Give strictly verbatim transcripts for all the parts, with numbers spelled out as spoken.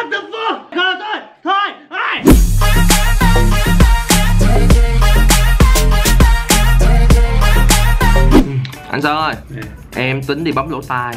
What the fuck? Thôi thôi thôi ai. Anh Sơn ơi, em tính đi bấm lỗ tai.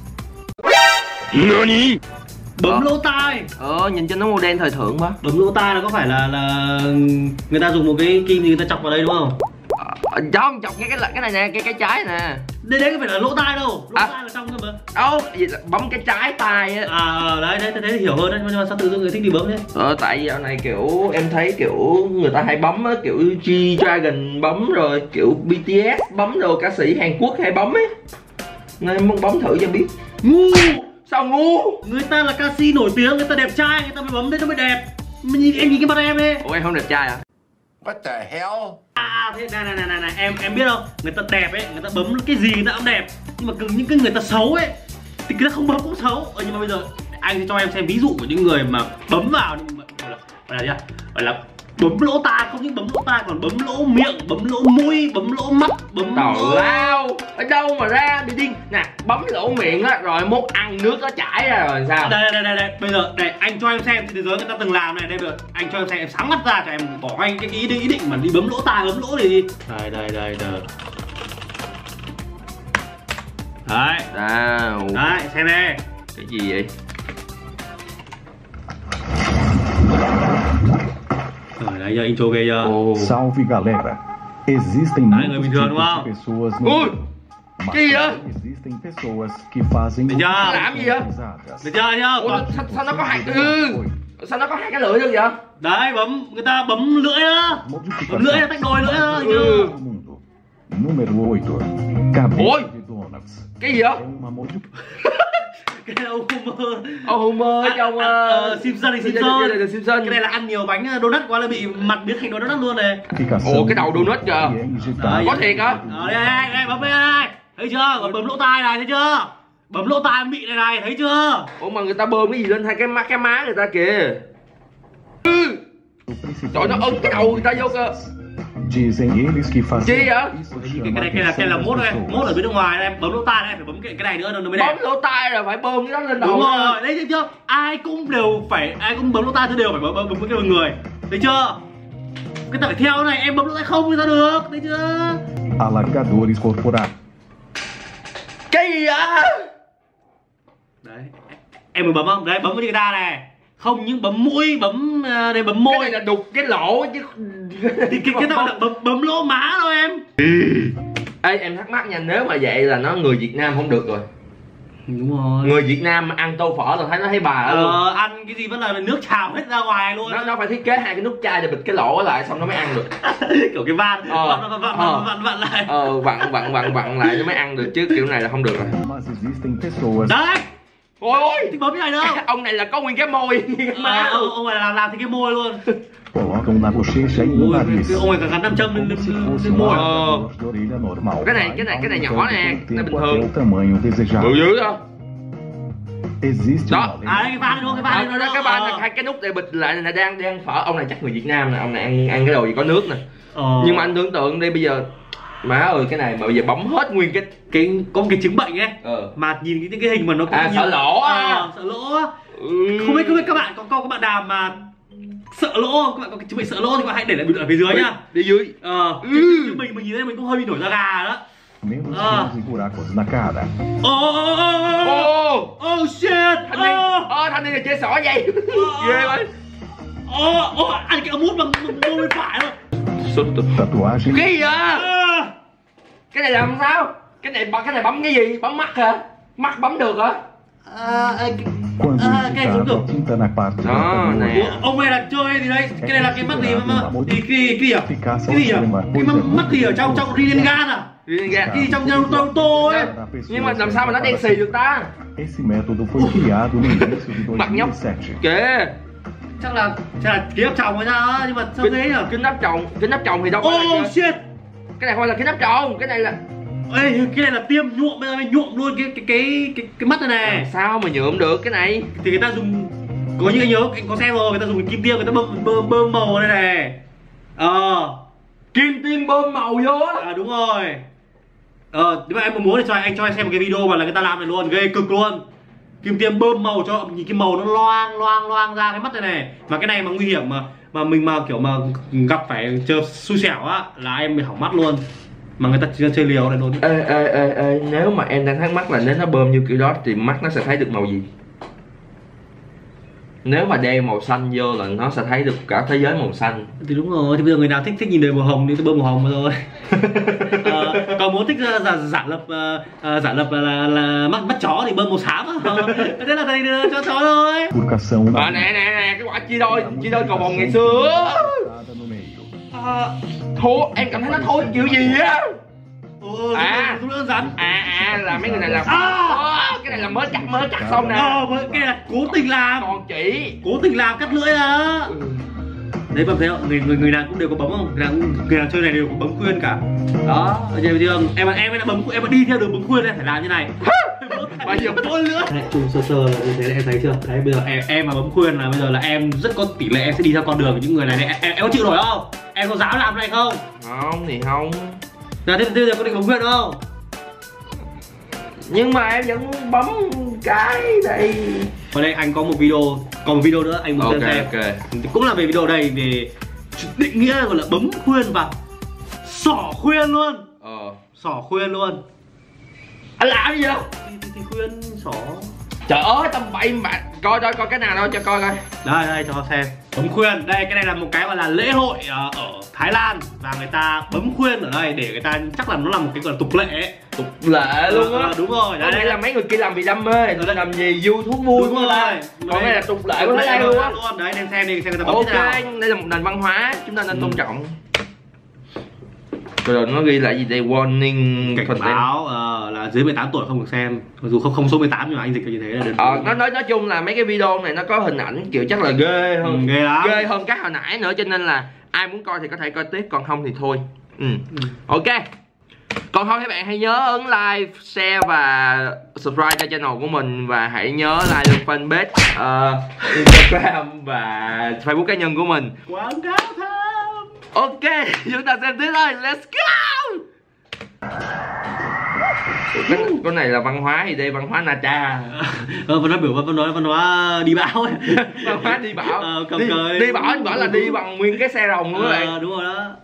Nani? Bấm ờ. lỗ tai. Ờ, nhìn cho nó màu đen thời thượng quá. Bấm lỗ tai là có phải là là người ta dùng một cái kim gì người ta chọc vào đây đúng không? Ờ, không, chọc ngay cái cái này nè, cái cái trái nè. Đây đấy có phải là lỗ tai đâu, lỗ à. tai là trong cơ mà. Đâu, gì là bấm cái trái tai á. À đấy đấy, thế thì hiểu hơn đấy, nhưng mà sao tự dưng người thích đi bấm thế? Ờ, tại vì dạo này kiểu em thấy kiểu người ta hay bấm á, kiểu G-Dragon bấm rồi kiểu bê tê ét bấm đồ, ca sĩ Hàn Quốc hay bấm ấy. Nên em muốn bấm thử cho biết. Ngu. Sao ngu? Người ta là ca sĩ nổi tiếng, người ta đẹp trai, người ta mới bấm đấy nó mới đẹp. Mình nhìn, em nhìn cái mặt em đi. Ủa em không đẹp trai à? What the hell? À thế này này này này, này. em em biết không? Người ta đẹp ấy, người ta bấm cái gì người ta cũng đẹp. Nhưng mà những cái người ta xấu ấy thì người ta không bấm cũng xấu. Ờ, nhưng mà bây giờ anh sẽ cho em xem ví dụ của những người mà bấm vào nhưng mà gọi là gọi là gì à? Gọi là bấm lỗ tai, không những bấm lỗ tai còn bấm lỗ miệng, bấm lỗ mũi, bấm lỗ mắt, bấm tào lao. Ở đâu mà ra bị điên nè, bấm lỗ miệng á rồi muốn ăn nước nó chảy ra rồi sao? Đây đây đây đây, bây giờ đây anh cho em xem trên thế giới người ta từng làm này, đây được. Anh cho em xem, em sáng mắt ra cho em bỏ anh cái ý định ý định mà đi bấm lỗ tai, bấm lỗ này đi. Đây đây đây đây. Đấy. Wow. Đấy, xem đây. Cái gì vậy? Rồi đấy giờ intro ghê chưa? Oh. Salve galera. Existem Đấy, muitos người bình thường tipos đúng không? de pessoas no Ui, mundo, mas cái gì vậy? também existem pessoas que fazem Được chưa? Làm gì vậy? organizadas. Được chưa chưa? Ủa, Còn... sao, sao nó có hai ừ. Sao nó có hai cái lưỡi được vậy? Đấy, bấm người ta bấm lưỡi đó. Bấm lưỡi là tách đôi lưỡi đó. Ừ. do mundo. Número oito. Cabeça Ôi. de donuts. Cái gì đó? É uma modificação. Cái này ông Homer. Ông Homer trong uh, Simpson thì Simpson. Simpson. Simpson. Cái này là ăn nhiều bánh donut quá là bị mặt biến thành donut luôn này. Ồ, cái đầu donut kìa. Đấy, có thiệt hả? Ờ, đây, đây, đây, bấm đây, đây. Thấy chưa? Còn bấm lỗ tai này, thấy chưa? Bấm lỗ tai bị này này, thấy chưa? Ủa mà người ta bơm cái gì lên hai cái má cái má người ta kìa. Ừ. Trời, nó ấn cái đầu người ta vô cơ. Dizem eles que fazem. Chi vậy? Isso Cái chama này cái là cái là atenção mốt das này, pessoas. mốt ở bên nước ngoài em bấm lỗ tai này phải bấm cái cái này nữa nó mới đẹp. Bấm lỗ tai rồi phải bơm cái đó lên đầu. Đúng rồi, đấy thấy chưa? Ai cũng đều phải, ai cũng bấm lỗ tai thì đều phải bấm bấm, bấm cái người. Thấy chưa? Cái ta phải theo cái này, em bấm lỗ tai không thì sao được, thấy chưa? Alargadores corporais. Cái gì vậy? Đấy, em mới bấm không? Đấy, bấm với người ta này. Không những bấm mũi, bấm đây bấm môi. Cái này là đục cái lỗ chứ. Thì cái cái nào là bấm bấm lỗ má thôi em. Ê em thắc mắc nha, nếu mà vậy là nó người Việt Nam không được rồi. Đúng rồi. Người Việt Nam mà ăn tô phở là thấy nó thấy bà ờ, luôn. ăn cái gì vẫn là nước trào hết ra ngoài luôn. Nó nó phải thiết kế hai cái nút chai để bịt cái lỗ lại xong nó mới ăn được. Kiểu cái van Ờ. vặn vặn vặn Ờ. vặn vặn lại. Ờ vặn vặn vặn vặn lại nó mới ăn được chứ kiểu này là không được rồi. Mas existem pessoas. Đấy. Ôi ôi, Thì bấm cái này nữa. ông này là có nguyên cái môi như cái má À, luôn. ông, ông này làm làm thì cái môi luôn. Colocam na bochecha e no Ôi, nariz. cái ông này cả gắn nam châm lên Como se lên fosse lên um môi. alargador de orelha normal. Cái này cái này cái này nhỏ nè, nó bình thường. Até o tamanho desejado. Bự dữ không? Existe Đó. uma À đây cái van này đúng không? Cái van Ờ, này đó đúng cái không? ba là hai cái nút để bịt lại này đang đang phở. Ông này chắc người Việt Nam nè, ông này ăn ăn cái đồ gì có nước nè. Ờ. Nhưng mà anh tưởng tượng đi bây giờ má ơi cái này mà bây giờ bấm hết nguyên cái cái có một cái chứng bệnh ấy. ờ Mà nhìn cái cái hình mà nó cũng À, nhiều- sợ lỗ á. Ờ, sợ lỗ á. ừ. Không biết không biết các bạn có có các bạn nào mà sợ lỗ không? Các bạn có cái chứng bệnh sợ lỗ thì các bạn hãy để lại bình luận ở phía dưới nhá. Đi dưới. Ờ. Ừ. Chứ, chứ mình mình nhìn thấy mình cũng hơi bị nổi da gà đó. menos Ah. fios e buracos na cara. Oh, oh, oh, Ô oh, oh shit. thanh niên Oh, ờ thanh niên là chơi xỏ dây ghê quá. oh, oh, ăn cái ống hút bằng môi bên phải rồi. Xuất tụt. Tatuagem. Cái gì vậy? À. Cái này làm sao? Cái này cái này bấm cái gì? Bấm mắt hả? Mắt bấm được hả? À, cái, Quando à, cái này giống digitado kiểu a tinta na parte do Ah, computador, né. Ủa, ông này là chơi gì đấy? Cái này là cái mắt gì mà mà thì cái cái gì à? Cái gì à? Cái mắt, mắt gì ở trong trong Rinnegan à? Riêng ra. Cái gì trong trong trong tô ấy? Nhưng mà làm sao mà nó đen xì được ta? Esse método foi criado no início de Mặt nhóc. dois mil e sete. Kìa. Chắc là chắc là ký ấp chồng hay sao á, nhưng mà sao thế nhỉ? Kính nắp chồng, kính nắp chồng thì đâu có là Oh shit. cái này không phải là kính nắp chồng, cái này là Ê, cái này là tiêm nhuộm, bây giờ mình nhuộm luôn cái cái cái cái, cái mắt này làm này. sao mà nhuộm được cái này? Thì người ta dùng, có những anh nhớ anh có xem rồi, người ta dùng kim tiêm người ta bơm bơm, bơm màu đây này. Ờ. Kim tiêm bơm màu vô á. À đúng rồi. Ờ, nếu mà em muốn thì cho anh cho anh xem một cái video mà là người ta làm này luôn, ghê cực luôn. kim tiêm bơm màu cho nhìn cái màu nó loang loang loang ra cái mắt này này. Mà cái này mà nguy hiểm mà mà mình mà kiểu mà gặp phải chờ xui xẻo á là em bị hỏng mắt luôn. Mà người ta chơi, chơi liều này luôn. Ê ê ê ê, nếu mà em đang thắc mắc là nếu nó bơm như kiểu đó thì mắt nó sẽ thấy được màu gì? Nếu mà đeo màu xanh vô là nó sẽ thấy được cả thế giới màu xanh. Thì đúng rồi, thì bây giờ người nào thích thích nhìn đời màu hồng thì tôi bơm màu hồng mà thôi. à, còn muốn thích uh, giả, giả lập uh, giả lập là, là, là mắt mắt chó thì bơm màu xám. Thế là thầy đưa cho chó thôi. Bifurcação À, nè nè nè, cái quả chia đôi, chia đôi cầu vồng ngày xưa. no meio. À, thôi, em cảm thấy nó thôi kiểu gì á. Ừ, À, cũng đơn giản. À à, là mấy người này là À, cái này là mới cắt mới cắt xong nè. ờ, cái này cố tình làm. Còn chỉ Cố tình làm cắt lưỡi đó. ừ. Đấy bạn thấy không? Người người người nào cũng đều có bấm không? Người nào, người nào chơi này đều có bấm khuyên cả. Đó, bây giờ chưa? Em em đã bấm em đã đi theo đường bấm khuyên em phải làm như này. Bao nhiêu thôi nữa. Đấy, chung sơ sơ là như thế là em thấy chưa? Đấy bây giờ em em mà bấm khuyên là bây giờ là em rất có tỷ lệ em sẽ đi theo con đường của những người này này. Em, em, em có chịu nổi không? Em có dám làm này không? Không thì không. Giờ thế bây giờ có định bấm khuyên không? Nhưng mà em vẫn bấm cái đây. Ở đây anh có một video, còn một video nữa anh muốn Ok xem. ok. Cũng là về video đây về định nghĩa gọi là bấm khuyên và xỏ khuyên luôn. Ờ. Xỏ khuyên luôn. Anh làm gì đâu? Thì, thì, thì khuyên xỏ. Trời ơi tao bậy mà. Coi coi coi cái nào đâu cho coi coi. Đây đây cho xem. Bấm khuyên, đây cái này là một cái gọi là lễ hội uh, ở Thái Lan và người ta bấm khuyên ở đây để người ta chắc là nó là một cái gọi là tục lệ ấy. Tục lệ luôn á. À, đúng rồi. Đây, đây là mấy người kia làm vì đam mê, Đấy. làm gì YouTube vui Đúng của rồi. ta. Còn đây là tục lệ của Thái Lan luôn á. Đấy nên xem đi xem người ta bấm Ok, thế nào. đây là một nền văn hóa, chúng ta nên Ừ. tôn trọng. Rồi nó ghi là gì đây? Warning Cảnh content. báo uh, là dưới mười tám tuổi không được xem. Mặc dù không không số mười tám nhưng mà anh dịch như thế là được. Ờ, nó nói nói chung là mấy cái video này nó có hình ảnh kiểu chắc là ghê hơn. Ừ, ghê lắm. Ghê hơn cái hồi nãy nữa, cho nên là ai muốn coi thì có thể coi tiếp, còn không thì thôi. Ừ. Ừ. Ok. Còn không các bạn hãy nhớ ấn like, share và subscribe cho channel của mình. Và hãy nhớ like được fanpage, uh, Instagram và Facebook cá nhân của mình. Quảng cáo tham. Ok, chúng ta xem tiếp thôi, let's go. Cái, cái này là văn hóa gì đây? Văn hóa Na Tra. Ờ, văn hóa biểu văn hóa văn hóa đi bão ấy. Văn hóa đi bão. Ờ, cầm đi, cời. đi bão anh bảo là đi bằng nguyên cái xe rồng luôn các bạn. Ờ, đúng rồi đó.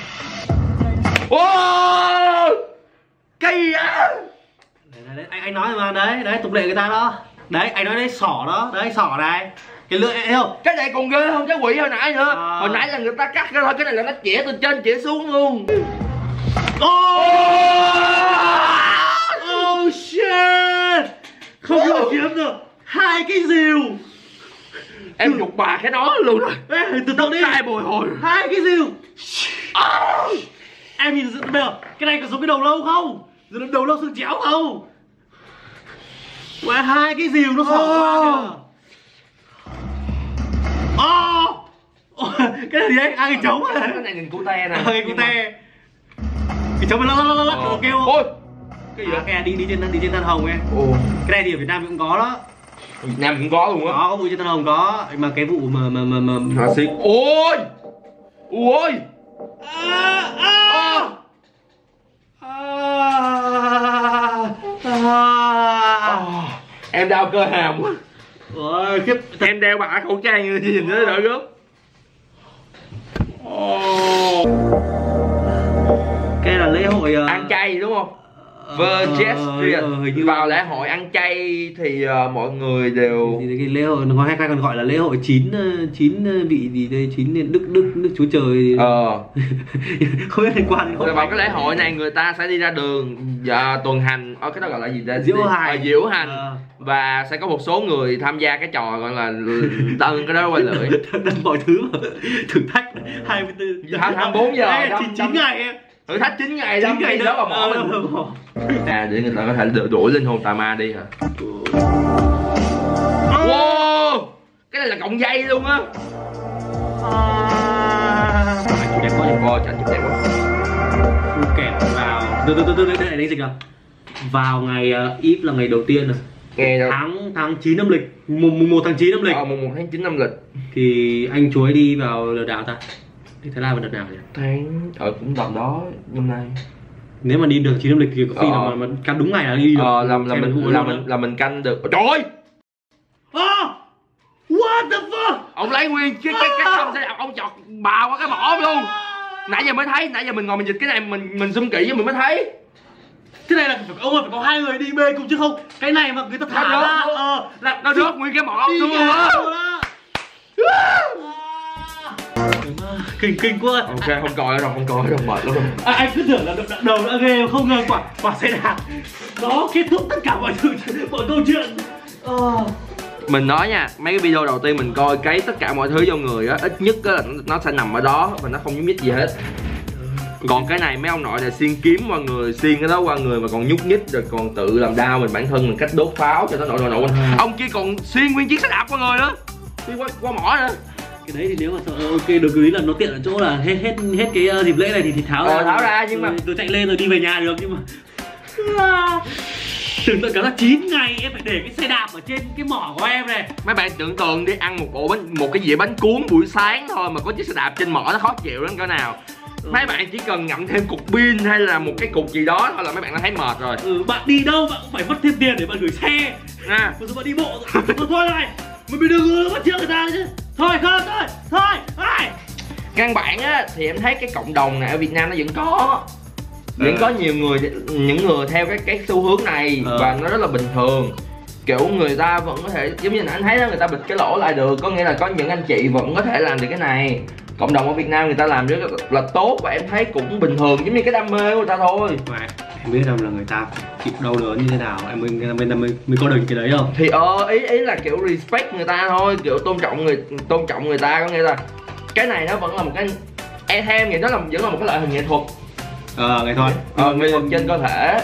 Wow, cây á. Đấy, đấy, đấy. Anh anh nói mà đấy, đấy tục lệ người ta đó. Đấy, anh nói đấy sỏ đó, đấy sỏ này. Cái lưỡi thấy không? Cái này còn ghê hơn cái quỷ hồi nãy nữa. À. Hồi nãy là người ta cắt cái thôi, cái này là nó chĩa từ trên chĩa xuống luôn. Oh, oh shit. Không có kiếm được. Hai cái rìu. Em nhục bà cái đó luôn rồi. Ê, từ từ đi. Tai bồi hồi. Hai cái rìu. Em nhìn bây giờ cái này có giống cái đầu lâu không? Rồi đầu lâu xương chéo không? Wow, hai cái rìu nó xỏ qua kìa. Oh. Cái này gì đấy? Hai cái trống à? Cái này nhìn cute nè. Hai cái cute. Cái trống nó lắc lắc lắc lắc nó kêu. Ôi. Cái gì À, vậy? cái này đi đi trên đi trên than hồng ấy. Ồ. Cái này thì ở Việt Nam cũng có đó. Việt Nam cũng có luôn á. Có, có vụ trên than hồng có. Mà cái vụ mà mà mà mà Hả xịt. Ôi. Ôi. À, à. À. À. Em đau cơ hàm quá. Ôi, khiếp. Em đeo bả khẩu trang như nhìn nó đỡ gớm. Cái là lễ hội uh... Ăn chay đúng không? Vegetarian. Vào lễ hội ăn chay thì uh, mọi người đều thì cái lễ hội nó hay còn gọi là lễ hội chín chín vị gì đây, chín đức đức đức chúa trời. ờ không biết liên quan đến rồi vào cái lễ hội này người ta sẽ đi ra đường và tuần hành ở cái đó gọi là gì ta? Diễu hành. À, diễu hành. À. Và sẽ có một số người tham gia cái trò gọi là tân cái đó quay lưỡi. Đâm mọi thứ mà thử thách hai mươi tư hai mươi bốn giờ chín chín ngày em. Thử thách chín ngày đó ngày đó vào mỏ mình. À để người ta có thể đuổi linh hồn tà ma đi hả? Wow, cái này là cọng dây luôn á. Chụp đẹp quá, chụp coi chụp đẹp quá. Kẹt vào từ từ từ từ đây đánh dịch nào. Vào ngày uh, ít là ngày đầu tiên rồi. Nghe đâu. Tháng tháng chín âm lịch, mùng mùng một tháng chín âm lịch. Ờ mùng một tháng chín âm lịch. Thì anh chuối đi vào đợt nào ta? Đi Thái Lan vào đợt nào nhỉ? Tháng ở cũng tầm đó năm nay. Nếu mà đi được chín âm lịch thì có khi ờ. là mà, mà canh đúng ngày là đi được. Ờ là, là mình là mình là mình canh được. Trời ơi, What the fuck? Ông lấy nguyên cái cái cái xong xe đạp ông chọt bào qua cái mỏ luôn. Nãy giờ mới thấy, nãy giờ mình ngồi mình dịch cái này mình mình zoom kỹ mình mới thấy. Cái này là phải ông ơi, phải có hai người đi bê cùng chứ không cái này mà người ta thả ra ờ là nó rớt nguyên cái mỏ ông luôn á. Kinh kinh quá. Ok không coi rồi, không coi rồi, mệt lắm. À, anh cứ tưởng là đầu đã ghê không ngờ quả quả xe đạp nó kết thúc tất cả mọi thứ mọi câu chuyện. Ờ. Mình nói nha, mấy cái video đầu tiên mình coi cấy tất cả mọi thứ vô người á, ít nhất á là nó sẽ nằm ở đó và nó không nhúc nhích gì hết. Còn cái này mấy ông nội là xiên kiếm qua người, xiên cái đó qua người mà còn nhúc nhích rồi còn tự làm đau mình bản thân mình cách đốt pháo cho nó nổi nổi nổi. Ông kia còn xiên nguyên chiếc xe đạp qua người nữa, xiên qua, qua mỏ nữa. Cái đấy thì nếu mà sợ ok được ý là nó tiện ở chỗ là hết hết hết cái uh, dịp lễ này thì, thì tháo ờ, ra tháo ra nhưng rồi, mà tôi chạy lên rồi đi về nhà được nhưng mà tưởng tượng cả là chín ngày em phải để cái xe đạp ở trên cái mỏ của em này. Mấy bạn tưởng tượng đi ăn một bộ bánh một cái dĩa bánh cuốn buổi sáng thôi mà có chiếc xe đạp trên mỏ nó khó chịu đến cỡ nào. Ừ. Mấy bạn chỉ cần ngậm thêm cục pin hay là một cái cục gì đó thôi là mấy bạn đã thấy mệt rồi. Ừ, bạn đi đâu bạn cũng phải mất thêm tiền để bạn gửi xe. À. Bây giờ bạn đi bộ rồi. Thôi, thôi này, mình bị đừng bắt trước người ta chứ. Thôi không, thôi, thôi, thôi. Căn bản á thì em thấy cái cộng đồng này ở Việt Nam nó vẫn có vẫn ừ. có nhiều người những người theo cái cái xu hướng này ừ. và nó rất là bình thường. Kiểu người ta vẫn có thể giống như anh thấy đó, người ta bịt cái lỗ lại được, có nghĩa là có những anh chị vẫn có thể làm được cái này. Cộng đồng ở Việt Nam người ta làm rất là tốt và em thấy cũng bình thường, giống như cái đam mê của người ta thôi. Mà em biết đâu là người ta chịu đau đớn như thế nào em mới mới mới, mới có được cái đấy không? Thì ờ ý ý là kiểu respect người ta thôi, kiểu tôn trọng người tôn trọng người ta, có nghĩa là cái này nó vẫn là một cái em theo em nghĩ nó là vẫn là một cái loại hình nghệ thuật. Ờ nghệ thuật. Ờ nghệ thuật trên cơ thể.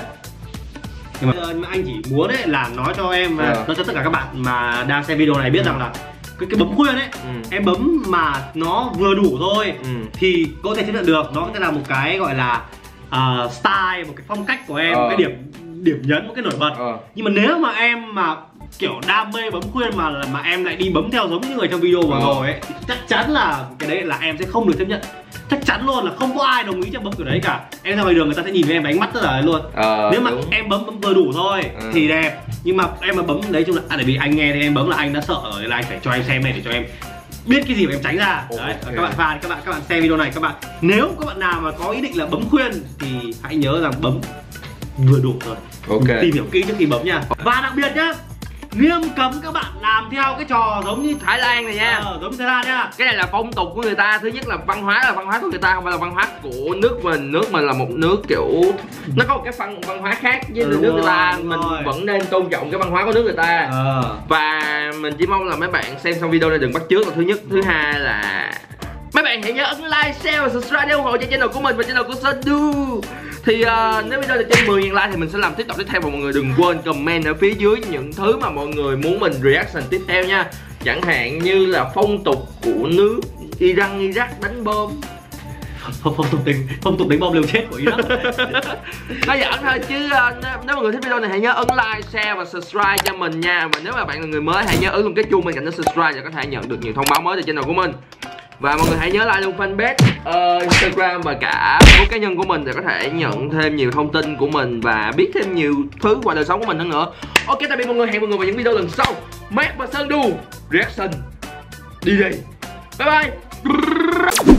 Nhưng mà anh chỉ muốn ấy là nói cho em, ờ. nói cho tất cả các bạn mà đang xem video này biết ừ. rằng là cái cái bấm khuyên ấy, ừ. em bấm mà nó vừa đủ thôi ừ. thì có thể chấp nhận được, nó sẽ là một cái gọi là uh, style, một cái phong cách của em, ờ. một cái điểm điểm nhấn, một cái nổi bật. Ờ. Nhưng mà nếu mà em mà kiểu đam mê bấm khuyên mà mà em lại đi bấm theo giống như người trong video vừa rồi ấy, thì chắc chắn là cái đấy là em sẽ không được chấp nhận. Chắc chắn luôn là không có ai đồng ý cho bấm kiểu đấy cả. Em ra ngoài đường người ta sẽ nhìn với em với ánh mắt rất là luôn. Ờ, nếu mà đúng. Em bấm bấm vừa đủ thôi ừ. thì đẹp. Nhưng mà em mà bấm đấy chung là à, tại vì anh nghe thì em bấm là anh đã sợ rồi, là anh phải cho em xem này để cho em biết cái gì mà em tránh ra. Đấy, okay. Các bạn fan, các bạn các bạn xem video này, các bạn nếu các bạn nào mà có ý định là bấm khuyên thì hãy nhớ rằng bấm vừa đủ thôi. Ok. Tìm hiểu kỹ trước khi bấm nha. Và đặc biệt nhá, nghiêm cấm các bạn làm theo cái trò giống như Thái Lan này nha. Ờ, giống như Thái Lan nha. Cái này là phong tục của người ta. Thứ nhất là văn hóa là văn hóa của người ta, không phải là văn hóa của nước mình. Nước mình là một nước kiểu nó có một cái văn văn hóa khác với ừ, nước người ta. Mình rồi. Vẫn nên tôn trọng cái văn hóa của nước người ta. Ờ. Và mình chỉ mong là mấy bạn xem xong video này đừng bắt chước là thứ nhất. Thứ hai là mấy bạn hãy nhớ ấn like, share và subscribe để ủng hộ cho channel của mình và channel của Sandu. Thì uh, nếu video được trên mười nghìn like thì mình sẽ làm tiếp tục tiếp theo, và mọi người đừng quên comment ở phía dưới những thứ mà mọi người muốn mình reaction tiếp theo nha. Chẳng hạn như là phong tục của nước Iran, Iraq đánh bom. Phong, phong tục đánh phong tục đánh bom liều chết của Iraq. Nói giỡn thôi chứ uh, nếu mọi người thích video này hãy nhớ ấn like, share và subscribe cho mình nha. Và nếu mà bạn là người mới hãy nhớ ấn luôn cái chuông bên cạnh đó subscribe để có thể nhận được nhiều thông báo mới từ channel của mình. Và mọi người hãy nhớ like luôn fanpage, uh, Instagram và cả Facebook cá nhân của mình để có thể nhận thêm nhiều thông tin của mình và biết thêm nhiều thứ qua đời sống của mình hơn nữa. Ok, tạm biệt mọi người, hẹn mọi người vào những video lần sau. Matt và Sandu reaction đi đi. Bye bye.